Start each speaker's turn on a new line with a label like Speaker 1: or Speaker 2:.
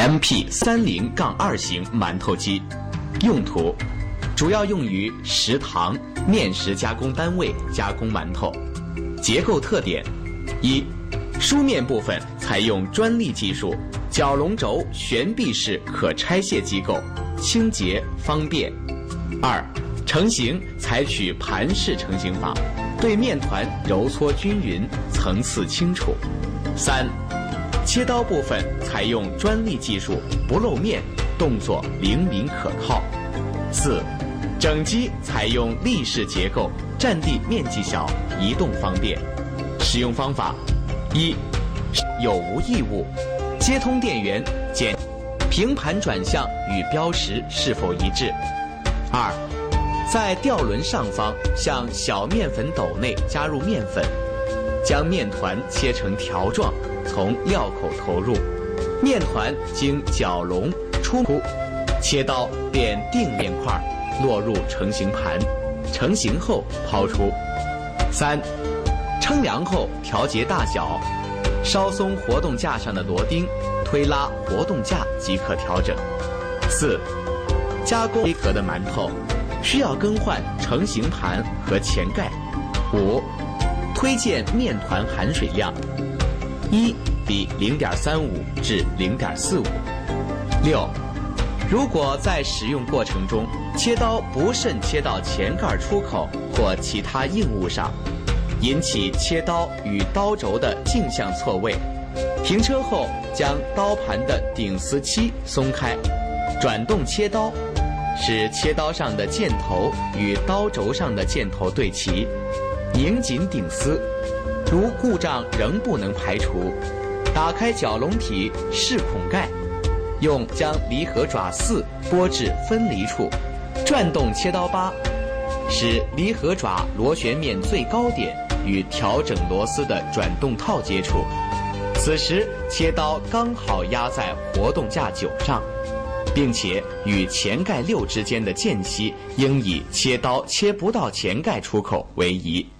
Speaker 1: MP-30-2型馒头机，用途主要用于食堂、面食加工单位加工馒头。结构特点：一、书面部分采用专利技术，绞笼轴悬臂式可拆卸机构，清洁方便。二、成型采取盘式成型法，对面团揉搓均匀，层次清楚。三、切刀部分采用专利技术，不露面，动作灵敏可靠。四、整机采用立式结构，占地面积小，移动方便。使用方法：一、有无异物，接通电源，检平盘转向与标识是否一致。二、在吊轮上方向小面粉斗内加入面粉，将面团切成条状，从料口投入，面团经绞笼出炉，切刀便定面块，落入成型盘，成型后抛出。三、称量后调节大小，稍松活动架上的螺钉，推拉活动架即可调整。四、加工规格的馒头需要更换成型盘和前盖。五、推荐面团含水量1比0.35至0.45。六、如果在使用过程中切刀不慎切到前盖出口或其他硬物上，引起切刀与刀轴的径向错位，停车后将刀盘的顶丝漆松开，转动切刀，使切刀上的箭头与刀轴上的箭头对齐，拧紧顶丝。如故障仍不能排除，打开绞笼体试孔盖，用将离合爪4拨至分离处，转动切刀把，使离合爪螺旋面最高点与调整螺丝的转动套接触，此时切刀刚好压在活动架9上，并且与前盖6之间的间隙应以切刀切不到前盖出口为宜。